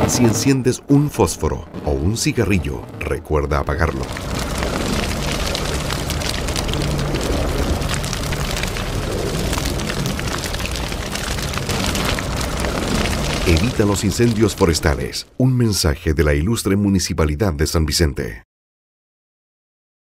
Si enciendes un fósforo o un cigarrillo, recuerda apagarlo. Evita los incendios forestales. Un mensaje de la Ilustre Municipalidad de San Vicente.